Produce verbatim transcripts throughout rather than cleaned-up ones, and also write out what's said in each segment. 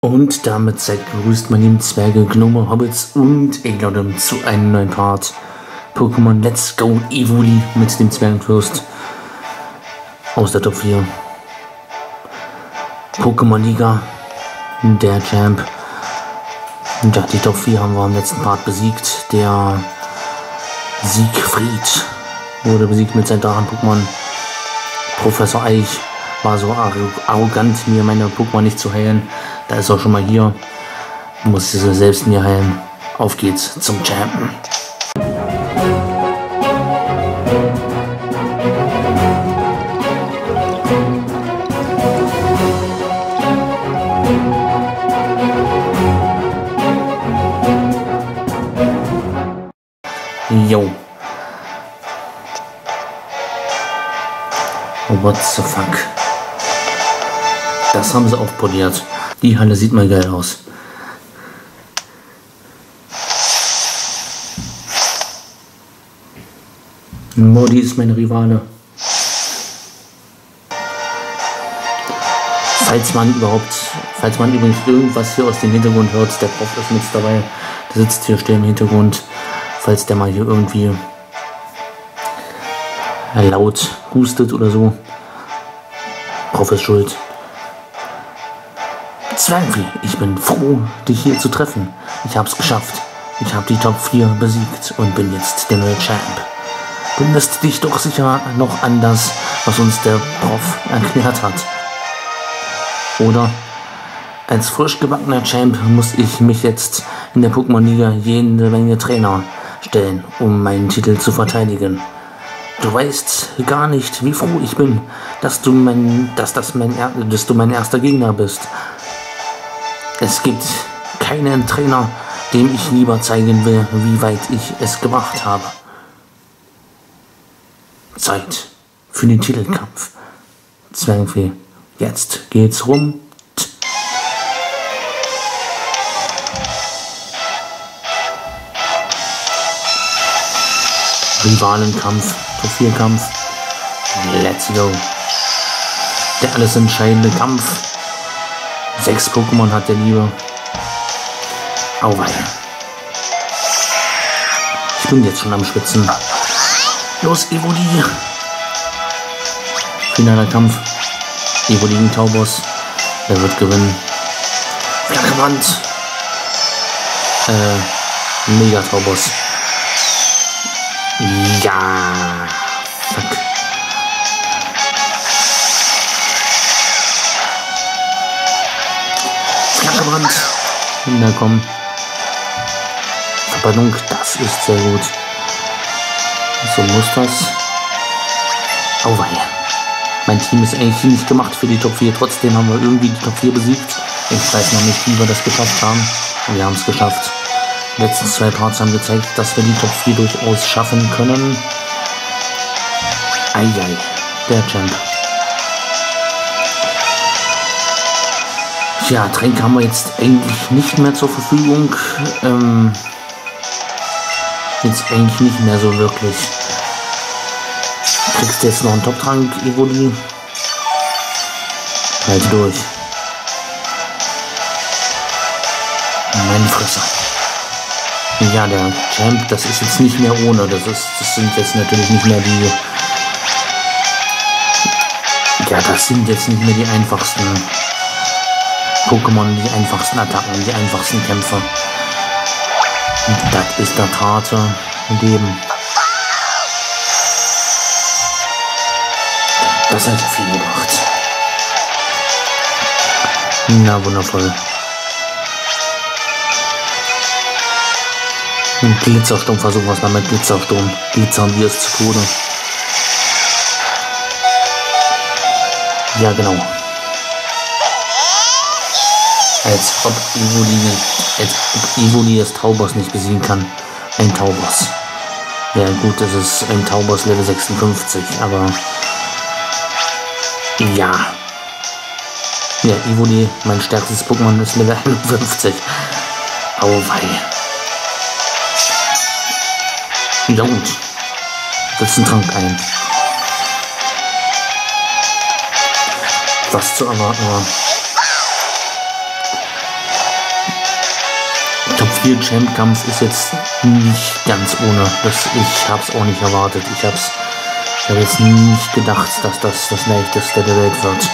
Und damit seid gegrüßt, meine lieben Zwerge, Gnome, Hobbits und Eglodim zu einem neuen Part Pokémon Let's Go Evoli mit dem Zwergenfürst aus der Top vier. Pokémon Liga, der Champ. Und ja, die Top vier haben wir im letzten Part besiegt. Der Siegfried wurde besiegt mit seinem Drachen-Pokémon. Professor Eich war so arrogant, mir meine Pokémon nicht zu heilen. Da ist auch schon mal hier. Muss sie selbst mir heilen. Auf geht's zum Champion. Yo. What the fuck? Das haben sie aufpoliert. Die Halle sieht mal geil aus. Modi ist meine Rivale. Falls man überhaupt, falls man übrigens irgendwas hier aus dem Hintergrund hört, der Prof ist mit dabei. Der sitzt hier still im Hintergrund. Falls der mal hier irgendwie laut hustet oder so. Prof ist schuld. Zwergvieh, ich bin froh, dich hier zu treffen. Ich hab's geschafft. Ich habe die Top vier besiegt und bin jetzt der neue Champ. Du erinnerst dich doch sicher noch an das, was uns der Prof erklärt hat. Oder? Als frisch gebackener Champ muss ich mich jetzt in der Pokémon-Liga jede Menge Trainer stellen, um meinen Titel zu verteidigen. Du weißt gar nicht, wie froh ich bin, dass du mein, dass das mein, dass du mein erster Gegner bist. Es gibt keinen Trainer, dem ich lieber zeigen will, wie weit ich es gebracht habe. Zeit für den Titelkampf. Zwergvieh, jetzt geht's rum. Rivalenkampf, Top vier Kampf. Let's go. Der alles entscheidende Kampf. Sechs Pokémon hat der Liebe. Auweia. Ich bin jetzt schon am Schwitzen. Los, Evoli. Finaler Kampf. Evoli gegen Taubos. Er wird gewinnen. Flacherwand. Äh, Mega Taubos. Ja. Fuck. Flacherbrand. Na komm. Verbrennung, das ist sehr gut. So muss das. Auweia. Mein Team ist eigentlich nicht gemacht für die Top vier. Trotzdem haben wir irgendwie die Top vier besiegt. Ich weiß noch nicht, wie wir das geschafft haben. Wir haben es geschafft. Die letzten zwei Parts haben gezeigt, dass wir die Top vier durchaus schaffen können. Eieiei, der Champ. Ja, Tränke haben wir jetzt eigentlich nicht mehr zur Verfügung. Ähm, jetzt eigentlich nicht mehr so wirklich. Kriegst du jetzt noch einen Top-Trank, Evoli? Halt durch. Meine Fresse. Ja, der Champ, das ist jetzt nicht mehr ohne. Das ist, das sind jetzt natürlich nicht mehr die. Ja, das sind jetzt nicht mehr die einfachsten Pokémon, die einfachsten Attacken, die einfachsten Kämpfe. Und das ist das harte Leben. Das hat viel gebracht. Na, wundervoll. Und Glitzersturm, versuchen wir es mal mit Glitzersturm. Glitzern wir es zu Tode. Ja, genau. Als ob Evoli, als ob Evoli das Taubos nicht besiegen kann. Ein Taubos. Ja gut, das ist ein Taubos Level sechsundfünfzig, aber ja. Ja, Evoli, mein stärkstes Pokémon, ist Level einundfünfzig. Auweih. Ja gut. Willst du einen Trank ein? Was zu erwarten war. Top vier Champ-Kampf ist jetzt nicht ganz ohne. Das, ich habe es auch nicht erwartet. Ich habe ich hab jetzt nicht gedacht, dass das das leichteste der Welt wird.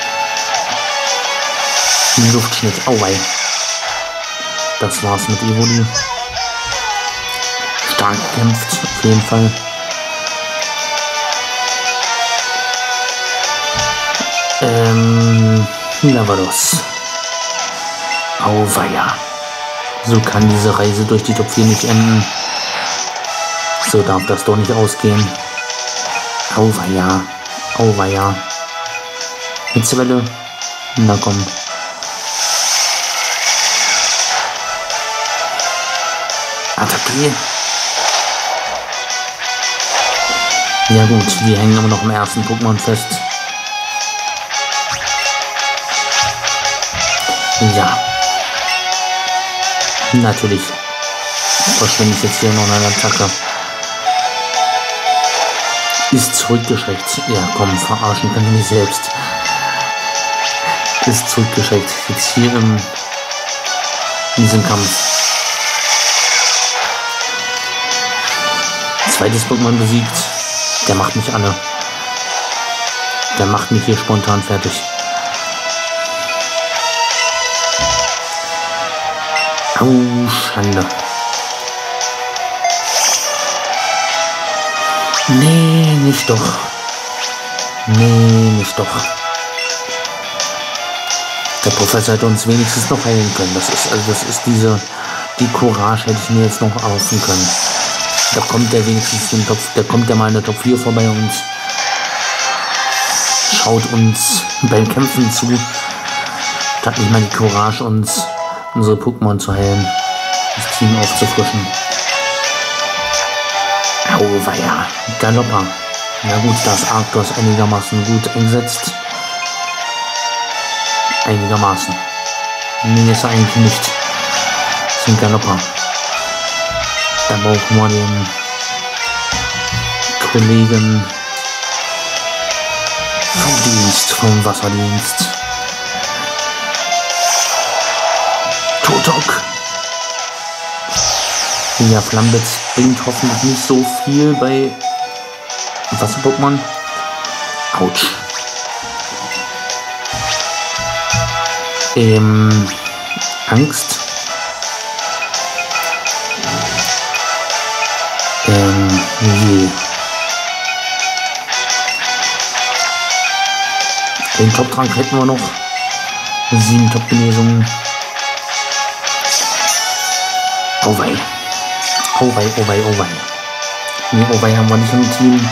Luftschnitt. Oh wei. Das war's mit Evoli. Stark gekämpft, auf jeden Fall. Ähm, Lavados. Auweia. So kann diese Reise durch die Top vier nicht enden. So darf das doch nicht ausgehen. Auweia. Auweia. Hitzewelle. Na komm. Attacke. Ja gut, wir hängen immer noch im ersten Pokémon fest. Ja. Natürlich verschwende ich jetzt hier noch eine Attacke. Ist zurückgeschreckt. Ja komm, verarschen kann ich mich selbst. Ist zurückgeschreckt. Jetzt hier im, in diesem Kampf. Zweites Pokémon besiegt. Der macht mich alle. Der macht mich hier spontan fertig. Au, Schande. Nee, nicht doch. Nee, nicht doch. Der Professor hätte uns wenigstens noch heilen können. Das ist, also das ist diese, die Courage hätte ich mir jetzt noch erhoffen können. Da kommt der wenigstens den Top, da kommt der mal in der Top vier vorbei und schaut uns beim Kämpfen zu. Da hat nicht mal die Courage, uns unsere Pokémon zu heilen, das Team aufzufrischen. Auweia, Galoppa. Na gut, das Arctos einigermaßen gut eingesetzt. Einigermaßen. Nee, ist er eigentlich nicht. Das ist ein Galoppa. Da brauchen wir den Kollegen vom Dienst, vom Wasserdienst. Totok. Ja, Flammbitz bringt hoffentlich nicht so viel bei Wasser-Pokémon. Autsch. Ähm, Angst. Ähm, je. Den Top-Trank hätten wir noch. Sieben Top-Genesungen. Oh wei. Oh wei, oh wei, oh wei. Nee, oh wei haben wir nicht im Team.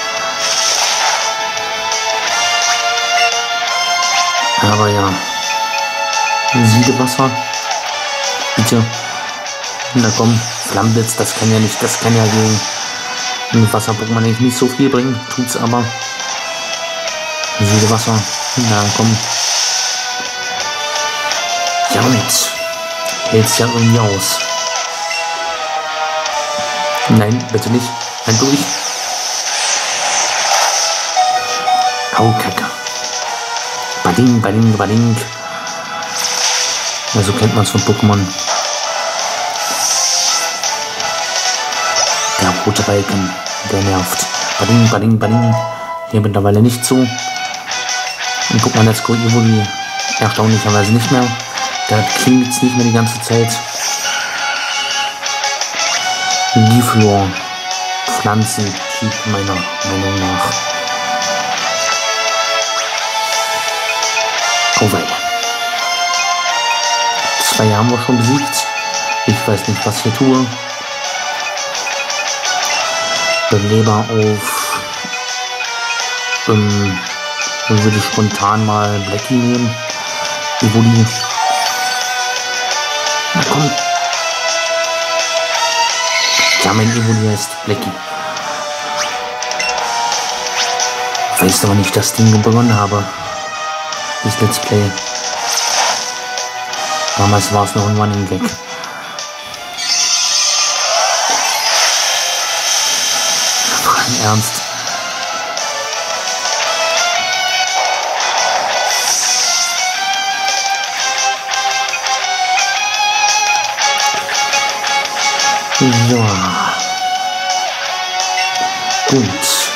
Aber ja. Siedewasser. Bitte. Na komm, Flammblitz, das kann ja nicht, das kann ja gegen ein Wasser-Pokémon eigentlich nicht so viel bringen. Tut's aber. Siedewasser. Na komm. Ja und jetzt hält's ja irgendwie aus. Nein, bitte nicht. Ein durch. Au, Kacke. Bading, bading, bading. Ja, so kennt man es von Pokémon. Der rote Balken, der nervt. Bading, bading, bading. Hier mittlerweile nicht so. Und guck mal, jetzt Evoli erstaunlicherweise nicht mehr. Der klingt jetzt nicht mehr die ganze Zeit. Giflor, Pflanzentyp meiner Meinung nach. Oh wei. Zwei haben wir schon besiegt. Ich weiß nicht, was ich hier tue. Beleber auf. Ähm, dann würde ich spontan mal Blackie nehmen. Evoli. Na komm. Ja, mein Evoli heißt Blackie. Weiß aber nicht, dass ich den begonnen habe. Das Let's Play. Damals war es noch ein Running Gag. Im Ernst. Ja. Gut.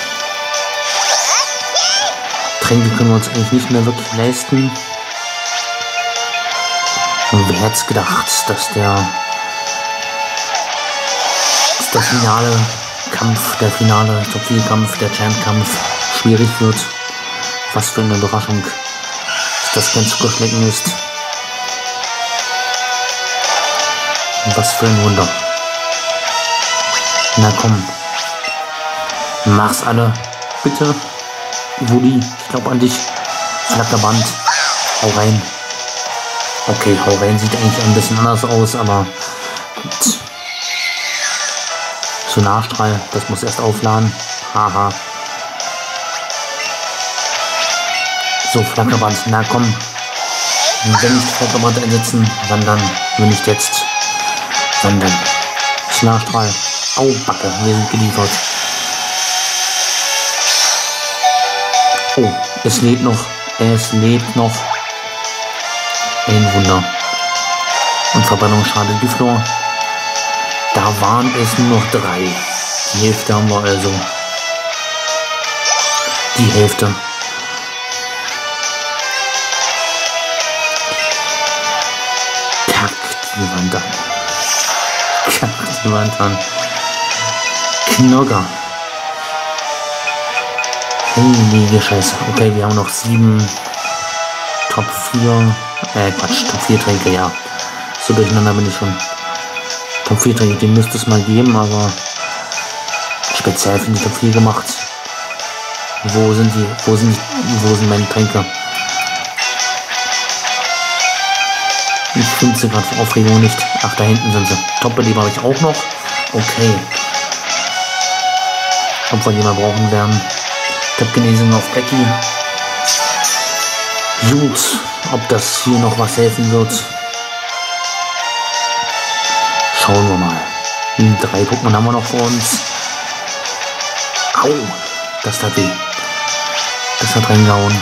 Tränke können wir uns eigentlich nicht mehr wirklich leisten. Und wer hätte es gedacht, dass der, dass der finale Kampf, der finale Top vier Kampf, der Champ-Kampf schwierig wird. Was für eine Überraschung, dass das kein Zuckerschlecken ist. Und was für ein Wunder. Na komm. Mach's alle. Bitte. Woody, ich glaube an dich. Flatterband. Hau rein. Okay, hau rein sieht eigentlich ein bisschen anders aus, aber gut. Sonarstrahl, das muss erst aufladen. Haha. So, Flackerband, na komm. Wenn nicht Flackerband einsetzen, wann dann? Wenn nicht jetzt, wann dann? Sonarstrahl. Au, Backe, wir sind geliefert. Oh, es lebt noch. Es lebt noch. Ein Wunder. Und Verbrennungsschade Giflor. Da waren es nur noch drei. Die Hälfte haben wir also. Die Hälfte. Kackt die Wand an. Kackt die Wand an. Knogger. Heilige Scheiße. Okay, wir haben noch sieben Top vier. Äh, Quatsch, Top vier Tränke, ja. So durcheinander bin ich schon. Top vier Tränke, den müsste es mal geben, aber speziell für die Top vier gemacht. Wo sind die? Wo sind, wo sind meine Tränke? Ich finde sie gerade vor Aufregung nicht. Ach, da hinten sind sie. Top-Beleber habe ich auch noch. Okay. Ob wir die mal brauchen werden. Top-Genesung auf Becky. Gut. Ob das hier noch was helfen wird. Schauen wir mal. Drei Pokémon haben wir noch vor uns. Au. Das tat weh. Das hat reingehauen.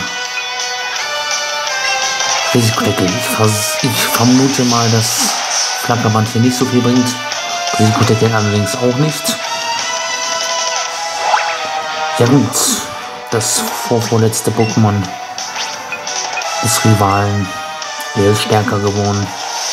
Risikodecke. Ich, vers ich vermute mal, dass Flackerband hier nicht so viel bringt. Risikodecke allerdings auch nicht. Ja gut. Das vorvorletzte Pokémon des Rivalen. Er ist stärker geworden.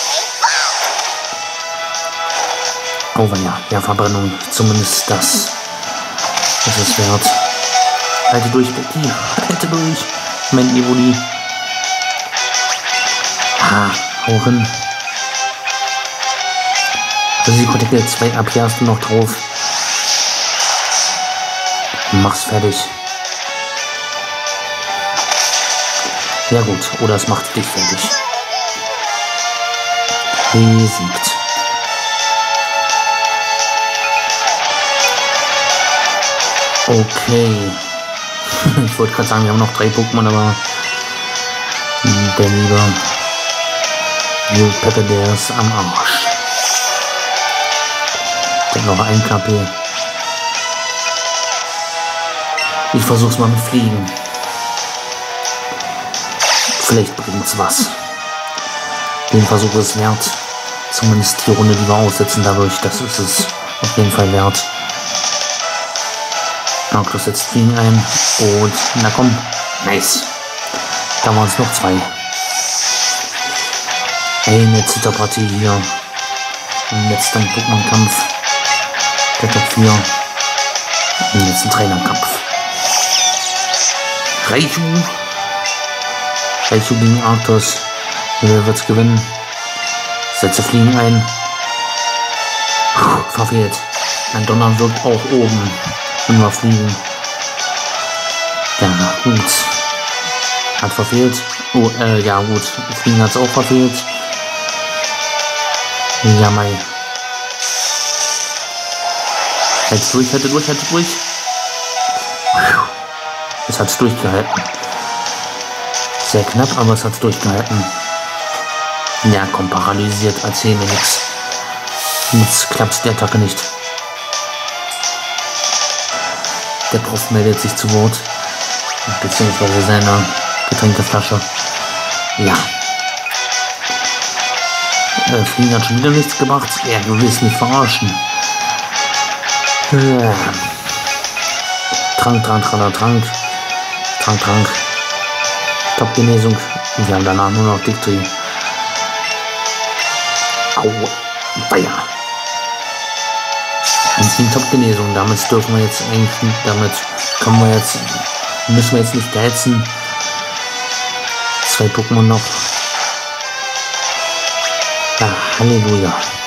Oh ja, ja, Verbrennung. Zumindest das. Das ist wert. Halte durch, Becky. Halte durch. Mein Evoli. Ha, hau hin. Risikodecke, zwei A P hast du noch drauf. Mach's fertig. Ja gut, oder es macht dich fertig. Besiegt. Okay. Ich wollte gerade sagen, wir haben noch drei Pokémon, aber der liebe New Pepper, der ist am Arsch. Der hat noch ein K P. Ich versuch's mal mit Fliegen. Vielleicht bringt's was. Den Versuch ist wert. Zumindest die Runde, die wir aussetzen dadurch, das ist es auf jeden Fall wert. Markus setzt Fliegen ein. Und na komm. Nice. Da waren es noch zwei. Eine Zitterpartie hier. Im letzten Pokémon-Kampf. Der Top vier. Im letzten Trainerkampf. Raichu. Raichu gegen Arctos. Wer wird's gewinnen? Setze Fliegen ein. Puh, verfehlt. Ein Donner wirkt auch oben. Und wir fliegen. Ja, gut. Hat verfehlt. Oh, äh, ja gut. Fliegen hat's auch verfehlt. Ja, mei. Hält durch, hätte durch, hätte durch. Es hat's durchgehalten. Sehr knapp, aber es hat's durchgehalten. Ja, komm, paralysiert, erzähl mir nichts. Jetzt klappt die Attacke nicht. Der Prof meldet sich zu Wort. Beziehungsweise seine Getränkeflasche. Ja. Äh, Fliegen hat schon wieder nichts gemacht. Ja, du willst mich verarschen. Ja. Trank, Trank, Trank, Trank. Trank, Trank. Top-Genesung. Und wir haben danach nur noch Victory. Au. Feier. Und die Top-Genesung. Damit dürfen wir jetzt eigentlich, damit können wir jetzt, müssen wir jetzt nicht geizen. Zwei Pokémon noch. Ja, Halleluja.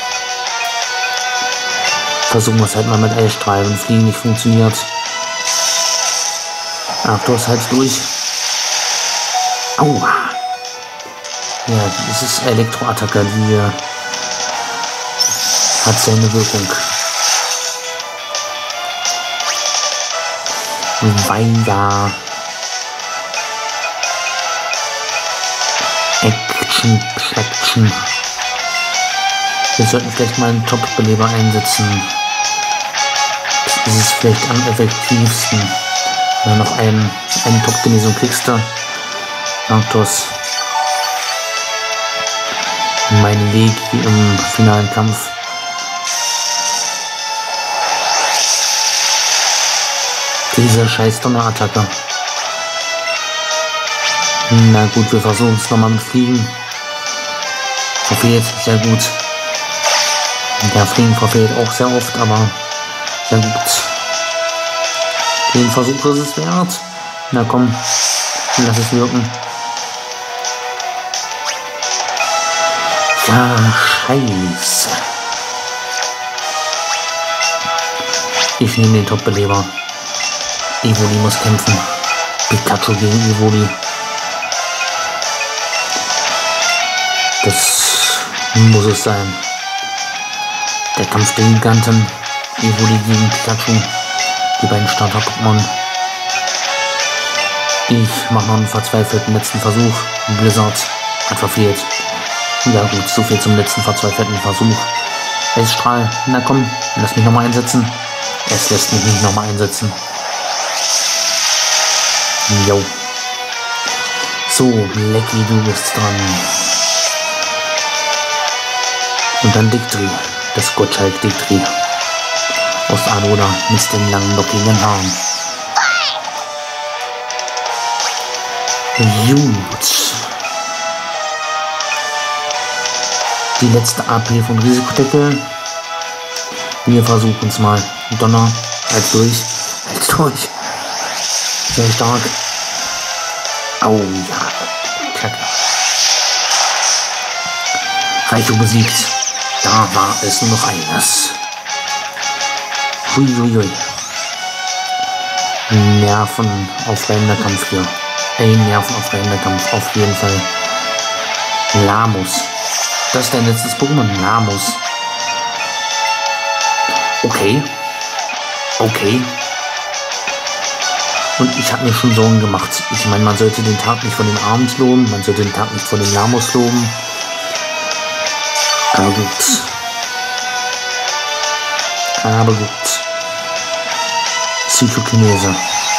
Versuchen wir es halt mal mit Eisstrahl, wenn Fliegen nicht funktioniert. Ach, du hast halt durch. Aua. Ja, dieses Elektroattacke, die hat seine Wirkung. Weiter. Action, Action. Wir sollten vielleicht mal einen Top-Beleber einsetzen. Das ist vielleicht am effektivsten. Wenn du noch einen, einen Top-Genesung kriegst du. Arctos. Mein Legi im finalen Kampf. Diese scheiß Donnerattacke. Na gut, wir versuchen es nochmal mit Fliegen. Verfehlt, sehr gut. Der Fliegen verfehlt auch sehr oft, aber sehr gut. Den Versuch ist es wert. Na komm, lass es wirken. Ja, scheiße. Ich nehme den Top-Beleber. Evoli muss kämpfen. Pikachu gegen Evoli. Das muss es sein. Der Kampf der Giganten. Evoli gegen Pikachu. Die beiden Starter-Pokémon. Ich mache noch einen verzweifelten letzten Versuch. Blizzard hat verfehlt. Ja gut, so viel zum letzten verzweifelten Versuch. Eisstrahl, na komm, lass mich nochmal einsetzen. Es lässt mich nicht nochmal einsetzen. Jo. So, Lecky, du bist dran. Und dann Victory, das Gottschalk Victory. Aus Alola mit den langen, lockigen Haaren. Gut. Die letzte A P von Risikodeckel. Wir versuchen es mal. Donner, halt durch, halt durch. Sehr stark. Au ja, Kacke. Raichu besiegt. Da war es nur noch eines. Huiuiui. Nervenaufreibender Kampf hier. Ein nervenaufreibender Kampf, auf jeden Fall. Lamus. Das ist dein letztes Pokémon, Lamus. Okay. Okay. Und ich habe mir schon Sorgen gemacht. Ich meine, man sollte den Tag nicht von dem Abend loben, man sollte den Tag nicht von dem Lamus loben. Aber gut. Aber gut. Psychokinese.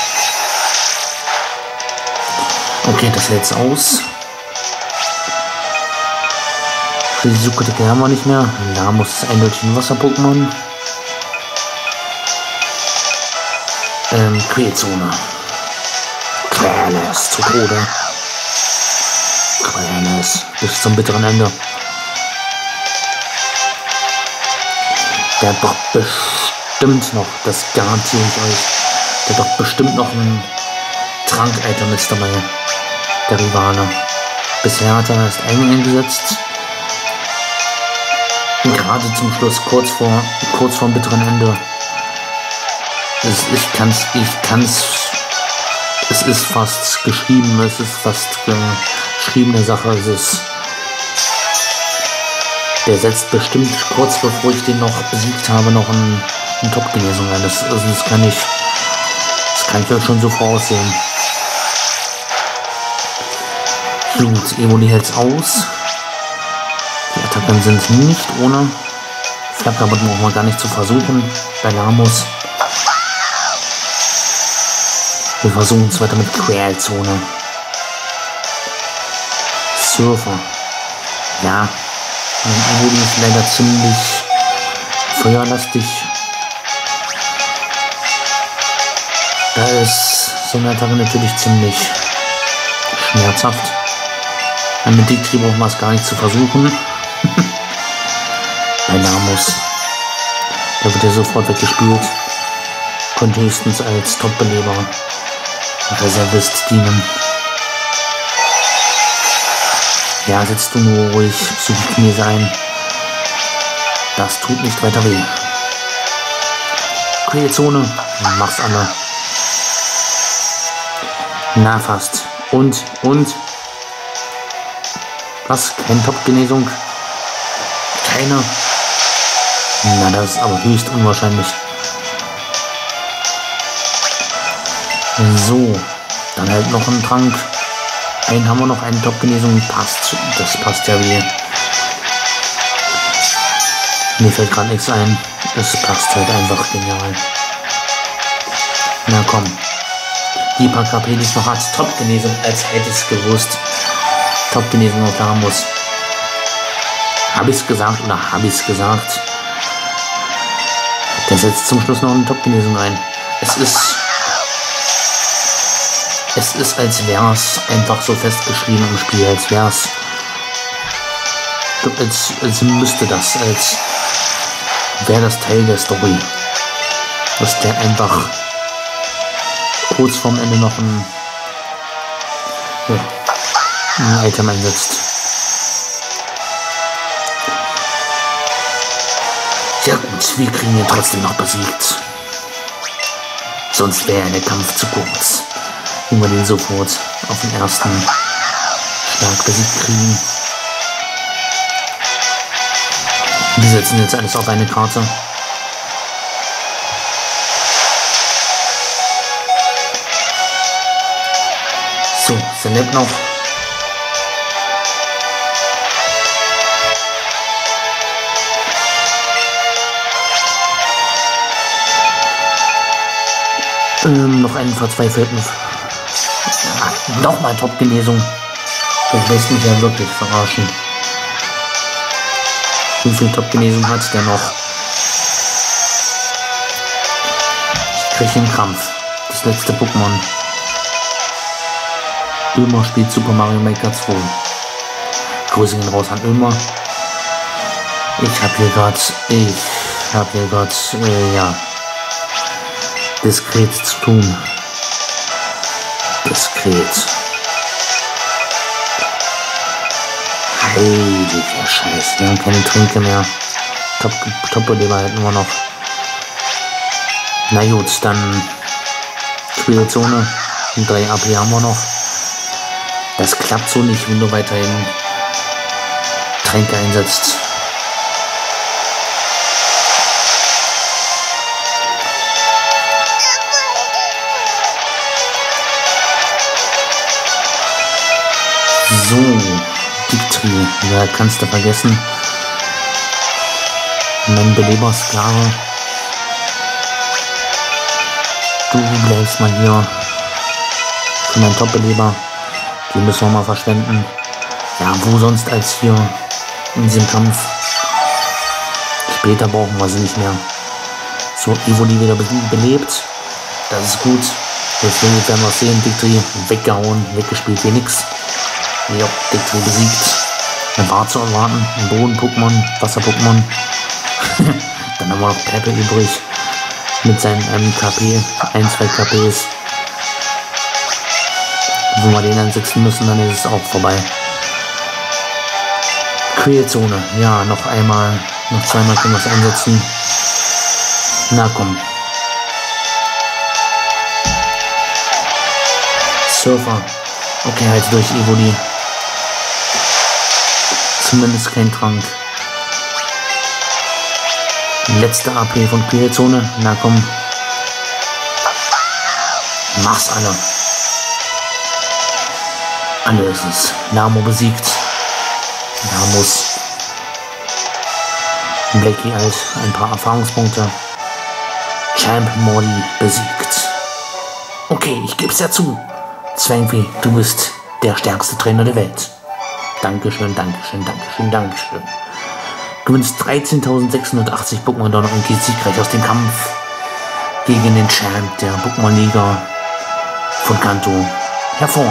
Okay, das hält's aus. Risikodeckel haben wir nicht mehr. Lamus ist eindeutig ein Wasser-Pokémon. Ähm, Quälzone. Quäles zu Tode. Quäles bis zum bitteren Ende. Der hat doch bestimmt noch, das garantiere ich euch, der hat doch bestimmt noch ein Trank-Item mit dabei. Der Rivale. Bisher hat er erst einen eingesetzt. Und gerade zum Schluss, kurz vor, kurz vor dem bitteren Ende. Es, ich kann's, ich kann's, es ist fast geschrieben, es ist fast geschriebene Sache, es ist, der setzt bestimmt kurz bevor ich den noch besiegt habe, noch ein, ein Top-Genesung ein, das, also das kann ich, das kann ich ja schon so voraussehen. Gut, Evoli hält's aus, die Attacken sind nicht ohne, Flakgerbot brauchen wir gar nicht zu versuchen, bei Lamus. Wir versuchen es weiter mit Quälzone. Surfer. Ja. Mein Evoli ist leider ziemlich feuerlastig. Da ist so eine Attacke natürlich ziemlich schmerzhaft. Mit Dictri braucht man es gar nicht zu versuchen. Bei Namus. Der wird ja sofort weggespült. Konnte höchstens als Top-Beleber Reservist dienen. Ja, setzt du nur ruhig Psychokinese ein. Das tut nicht weiter weh. Quellzone, mach's alle. Na fast. Und, und. Was? Keine Top-Genesung? Keine. Na, das ist aber höchst unwahrscheinlich. So, dann halt noch ein Trank. Einen haben wir noch, eine Top-Genesung. Passt. Das passt ja wie. Mir fällt gerade nichts ein. Das passt halt einfach genial. Na komm. Die paar K P, die es noch hat. Top-Genesung, als hätte es gewusst. Top-Genesung auf Namus. Habe ich es gesagt oder habe ich es gesagt? Der setzt zum Schluss noch eine Top-Genesung ein. Es ist. Es ist, als wäre es einfach so festgeschrieben im Spiel. Als wäre es. Als, als müsste das. Als wäre das Teil der Story. Dass der einfach kurz vorm Ende noch ein, ja, ein Item einsetzt. Ja gut, wir kriegen ihn trotzdem noch besiegt. Sonst wäre der Kampf zu kurz. Wenn wir den sofort auf den ersten Schlag besiegt kriegen. Wir setzen jetzt alles auf eine Karte. So, Select noch. Ähm, noch einen verzweifelten. Ja, nochmal Top-Genesung. Das lässt mich ja wirklich verarschen. Wie viel Top-Genesung hat der noch? Ich kriege einen Krampf. Das letzte Pokémon. Ömer spielt Super Mario Maker zwei. Grüße gehen raus an Ömer. Ich habe hier gerade, ich habe hier gerade, äh, ja, diskret zu tun. Diskret. Heiliger Scheiß, wir haben keine Tränke mehr. Top, Top-Beleber hätten wir noch. Na gut, dann Quellzone und drei A P haben wir noch. Das klappt so nicht, wenn du weiterhin Tränke einsetzt. So, Dictri, ja, kannst du vergessen. Mein Belebersklave. Du bleibst mal hier für meinen Top-Beleber. Die müssen wir mal verschwenden. Ja, wo sonst als hier in diesem Kampf. Später brauchen wir sie nicht mehr. So, Evoli wieder belebt. Das ist gut. Jetzt werden wir sehen. Dictri weggehauen, weggespielt wie nix. Ja, Dictri besiegt. Dann war zu erwarten. Ein Boden-Pokémon, Wasser-Pokémon. Dann haben wir noch Pepe übrig. Mit seinen ähm, K P. ein, zwei K Ps. Wenn wir den einsetzen müssen, dann ist es auch vorbei. Quellzone. Ja, noch einmal, noch zweimal können wir es einsetzen. Na komm. Surfer. Okay, halt durch, Evoli. Zumindest kein Trank. Letzte A P von Quellzone. Na komm. Mach's alle. Alle ist es. Namo besiegt. Namus. Blackie halt ein paar Erfahrungspunkte. Champ Morty besiegt. Okay, ich geb's ja zu. Zwangsy, du bist der stärkste Trainer der Welt. Dankeschön, Dankeschön, Dankeschön, Dankeschön. Du gewinnst dreizehntausendsechshundertachtzig Pokémon Donner und gehst siegreich aus dem Kampf. gegen den Champ der Pokémon-Liga von Kanto hervor.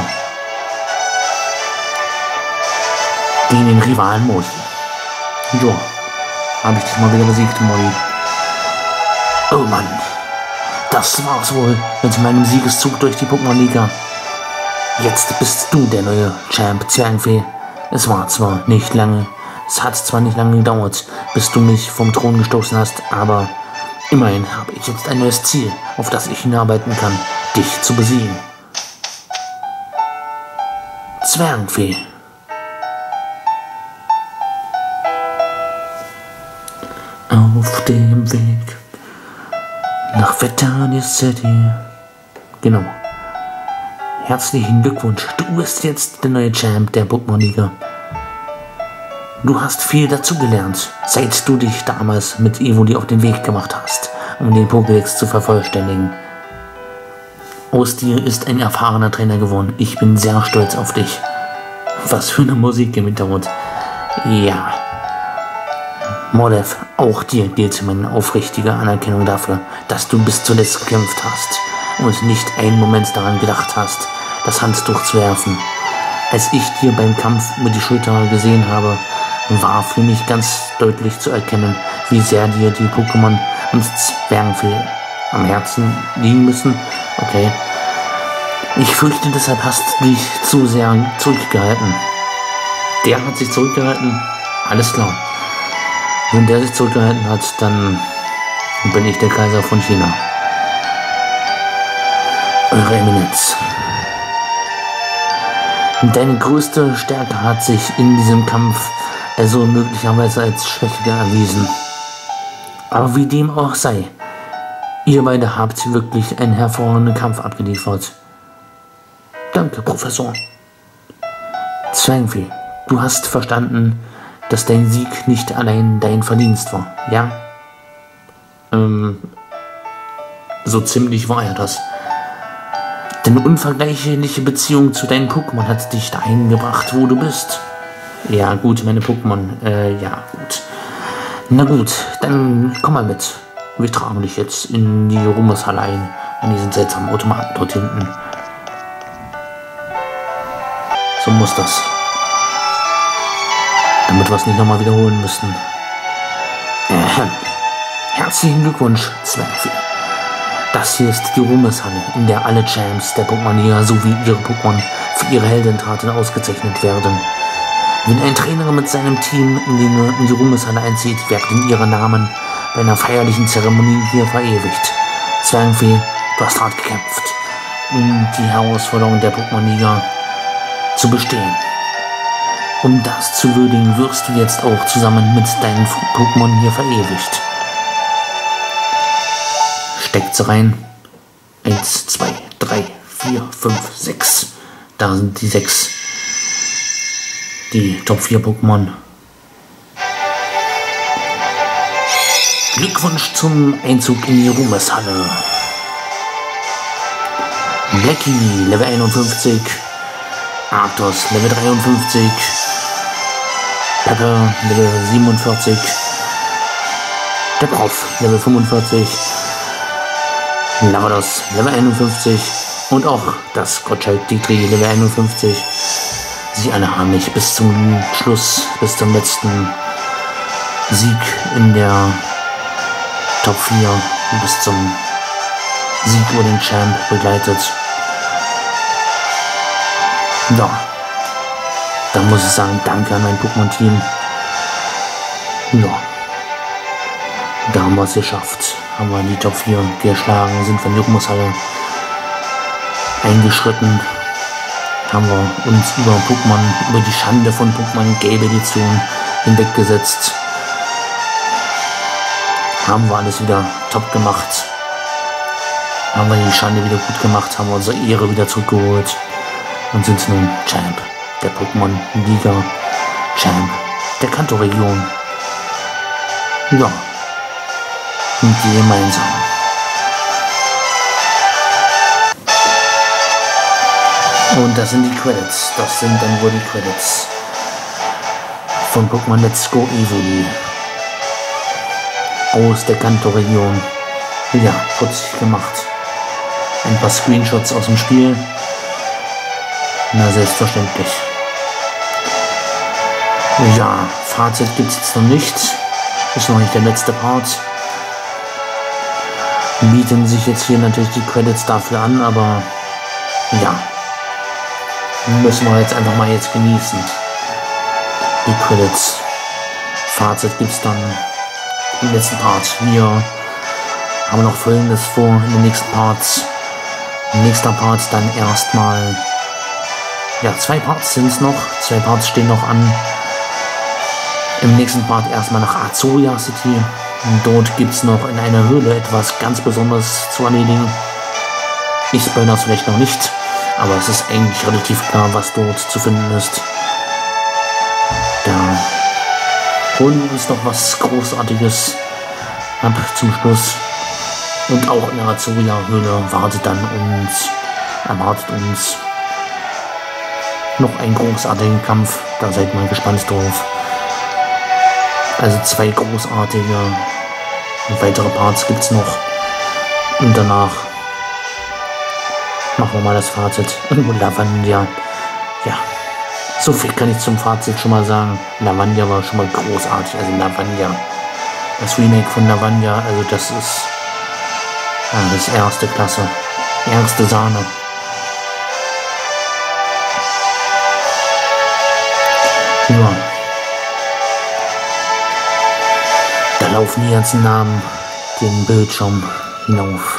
Gegen den Rivalen Modi. Jo, habe ich dich mal wieder besiegt, Modi. Oh Mann, das war's wohl mit meinem Siegeszug durch die Pokémon-Liga. Jetzt bist du der neue Champ, Zwergenfee. Es war zwar nicht lange, es hat zwar nicht lange gedauert, bis du mich vom Thron gestoßen hast, aber immerhin habe ich jetzt ein neues Ziel, auf das ich hinarbeiten kann, dich zu besiegen. Zwergenfee. Auf dem Weg nach Vetania City. Genau. Herzlichen Glückwunsch, du bist jetzt der neue Champ der Pokémon-Liga. Du hast viel dazugelernt, seit du dich damals mit Evoli auf den Weg gemacht hast, um den Pokédex zu vervollständigen. Aus dir ist ein erfahrener Trainer geworden. Ich bin sehr stolz auf dich. Was für eine Musik im Hintergrund. Ja. Modev, auch dir gilt meine aufrichtige Anerkennung dafür, dass du bis zuletzt gekämpft hast und nicht einen Moment daran gedacht hast, das Handtuch zu werfen. Als ich dir beim Kampf über die Schulter gesehen habe, war für mich ganz deutlich zu erkennen, wie sehr dir die Pokémon und Zwergenfee am Herzen liegen müssen. Okay. Ich fürchte, deshalb hast du dich zu sehr zurückgehalten. Der hat sich zurückgehalten. Alles klar. Wenn der sich zurückgehalten hat, dann bin ich der Kaiser von China. Eure Eminenz. Deine größte Stärke hat sich in diesem Kampf also möglicherweise als Schwäche erwiesen. Aber wie dem auch sei, ihr beide habt wirklich einen hervorragenden Kampf abgeliefert. Danke, Professor. Zwergenfee, du hast verstanden, dass dein Sieg nicht allein dein Verdienst war, ja? Ähm, so ziemlich war er das. Deine unvergleichliche Beziehung zu deinen Pokémon hat dich dahin gebracht, wo du bist. Ja gut, meine Pokémon, äh, ja gut. Na gut, dann komm mal mit. Wir tragen dich jetzt in die Ruhmeshalle ein, an diesen seltsamen Automaten dort hinten. So muss das. Damit wir es nicht nochmal wiederholen müssen. Äh, herzlichen Glückwunsch, Zwergenfee. Das hier ist die Ruhmeshalle, in der alle Champs der Pokémon-Liga sowie ihre Pokémon für ihre Heldentaten ausgezeichnet werden. Wenn ein Trainer mit seinem Team in die, in die Ruhmeshalle einzieht, werden ihre Namen bei einer feierlichen Zeremonie hier verewigt. Zwergenfee, du hast hart gekämpft, um die Herausforderung der Pokémon-Liga zu bestehen. Um das zu würdigen, wirst du jetzt auch zusammen mit deinen Pokémon hier verewigt. Steckt sie rein. Eins, zwei, drei, vier, fünf, sechs. Da sind die sechs. Die Top vier Pokémon. Glückwunsch zum Einzug in die Ruhmeshalle. Blackie, Level einundfünfzig. Arctos, Level dreiundfünfzig. Pepper, Level siebenundvierzig. Der Prof, Level fünfundvierzig. Lavados, Level einundfünfzig. Und auch das Gottschalk Dietrich, Level einundfünfzig. Sie alle haben mich bis zum Schluss, bis zum letzten Sieg in der Top vier, bis zum Sieg über den Champ begleitet. Ja, da muss ich sagen, danke an mein Pokémon-Team. Ja, da haben wir es geschafft. Haben wir die Top vier geschlagen, sind von der Ruhmeshalle eingeschritten. Haben wir uns über Pokémon, über die Schande von Pokémon Gelbe Edition hinweggesetzt. Haben wir alles wieder top gemacht. Haben wir die Schande wieder gut gemacht, haben wir unsere Ehre wieder zurückgeholt. Und sind nun Champ der Pokémon Liga, Champ der Kanto-Region. Ja. Und die gemeinsam. Und das sind die Credits. Das sind dann wohl die Credits von Pokémon Let's Go Evoli aus der Kanto-Region. Ja, putzig gemacht. Ein paar Screenshots aus dem Spiel. Na, selbstverständlich. Ja, Fazit gibt es jetzt noch nicht. Ist noch nicht der letzte Part. Bieten sich jetzt hier natürlich die Credits dafür an, aber ja, müssen wir jetzt einfach mal jetzt genießen. Die Credits. Fazit gibt es dann im letzten Part. Wir haben noch Folgendes vor in den nächsten Parts. Im nächsten Part dann erstmal, ja, zwei Parts sind es noch. Zwei Parts stehen noch an. Im nächsten Part erstmal nach Azuria City. Und dort gibt es noch in einer Höhle etwas ganz Besonderes zu erledigen. Ich spoilere das vielleicht noch nicht, aber es ist eigentlich relativ klar, was dort zu finden ist. Da holen wir uns noch was Großartiges ab zum Schluss. Und auch in der Azuria-Höhle wartet dann uns, erwartet uns noch ein großartiger Kampf. Da seid mal gespannt drauf. Also zwei großartige weitere Parts gibt es noch. Und danach machen wir mal das Fazit. Und Lavandia, ja, so viel kann ich zum Fazit schon mal sagen. Lavandia war schon mal großartig. Also Lavandia, das Remake von Lavandia, also das ist ja, das erste Klasse, erste Sahne. Ja. Da laufen die ganzen Namen den Bildschirm hinauf.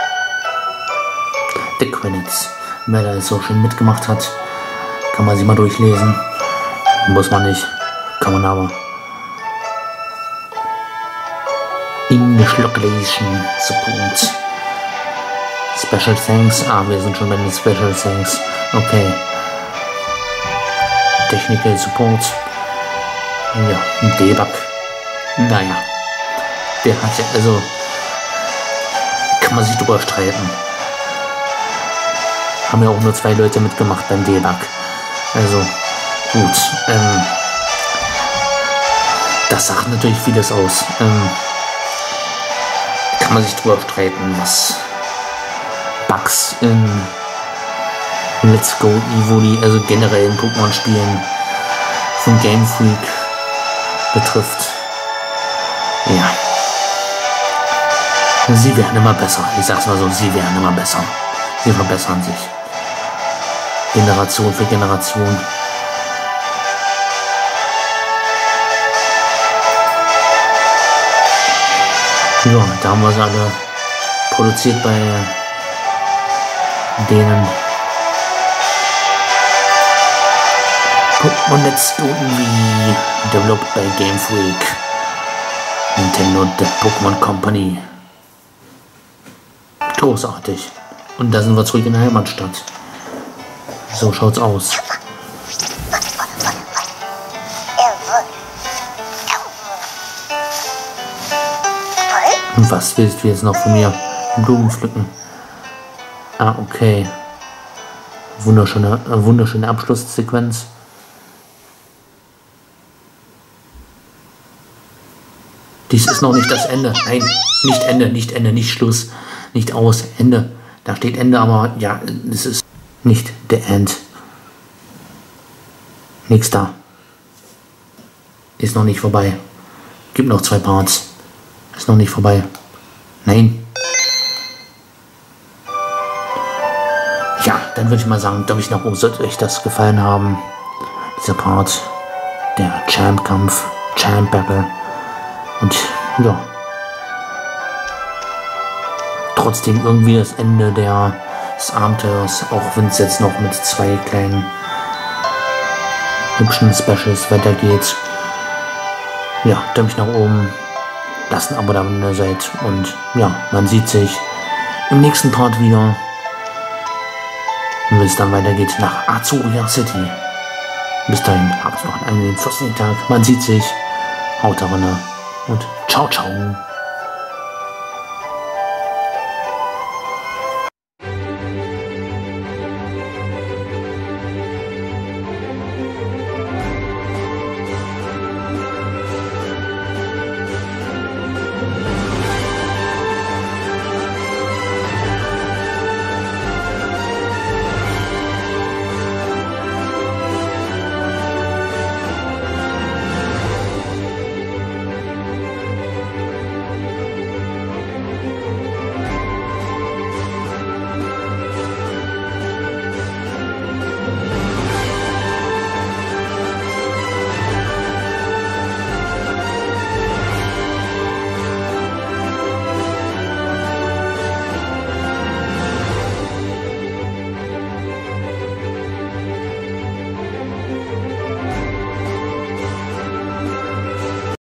The Credits. Wer da so schön mitgemacht hat, kann man sich mal durchlesen. Muss man nicht, kann man aber. English Localization Support. Special Thanks. Ah, wir sind schon bei den Special Thanks. Okay. Technical Support. Ja, ein Debug. Naja, der hat ja, also, kann man sich drüber streiten. Haben ja auch nur zwei Leute mitgemacht beim Debug. Also, gut, ähm, das sagt natürlich vieles aus. Ähm, kann man sich drüber streiten, was Bugs in Let's Go Evoli, also generell in Pokémon-Spielen von Game Freak betrifft. Ja. Sie werden immer besser. Ich sag's mal so, sie werden immer besser. Sie verbessern sich. Generation für Generation. Ja, da haben wir sie alle produziert bei denen. Pokémon Let's Go Eevee, developed by Game Freak. Nintendo, the Pokémon Company. Großartig. Und da sind wir zurück in der Heimatstadt. So schaut's aus. Und was willst du jetzt noch von mir? Blumen pflücken. Ah, okay. Wunderschöne, äh, wunderschöne Abschlusssequenz. Dies ist noch nicht das Ende. Nein, nicht Ende, nicht Ende, nicht Schluss, nicht aus, Ende. Da steht Ende, aber ja, es ist nicht the end. Nix da. Ist noch nicht vorbei. Gibt noch zwei Parts. Ist noch nicht vorbei. Nein. Ja, dann würde ich mal sagen, glaube ich, nach oben sollte euch das gefallen haben. Dieser Part. Der Champ-Kampf. Champ-Battle. Und ja, trotzdem irgendwie das Ende der, des Abenteuers, auch wenn es jetzt noch mit zwei kleinen hübschen Specials weitergeht. Ja, Däumchen nach oben, lasst ein Abo da, wenn ihr seid. Und ja, man sieht sich im nächsten Part wieder, wenn es dann weitergeht nach Azuria City. Bis dahin, habt noch einen angenehmen vierzehnten Tag. Man sieht sich, haut rein. Und ciao, ciao.